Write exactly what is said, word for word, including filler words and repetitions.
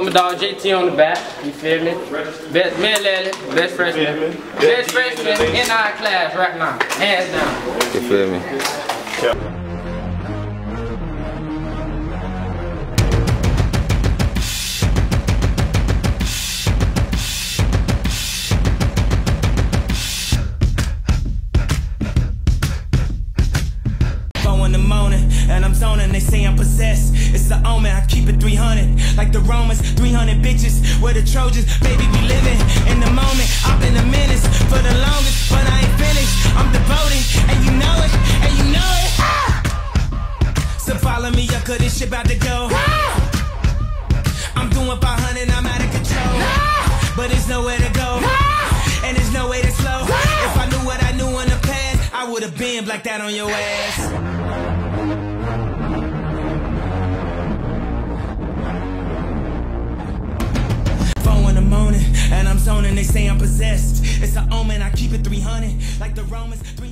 my dog J T on the back, you feel me? Best, me and Lily, best freshman. Best freshman in our class right now, hands down. You feel me? Yeah. And I'm zoning, they say I'm possessed. It's the omen, I keep it three hundred. Like the Romans, three hundred bitches. We're the Trojans, baby, we living in the moment. I've been a menace for the longest, but I ain't finished. I'm devoted, and you know it, and you know it. Ah! So follow me up, cause this shit about to go. Ah! I'm doing five hundred, I'm out of control. Ah! But there's nowhere to go. Ah! And there's no way to slow. Ah! If I knew what I knew in the past, I would've been like that on your ass. And I'm zoning, they say I'm possessed. It's an omen, I keep it three hundred. Like the Romans.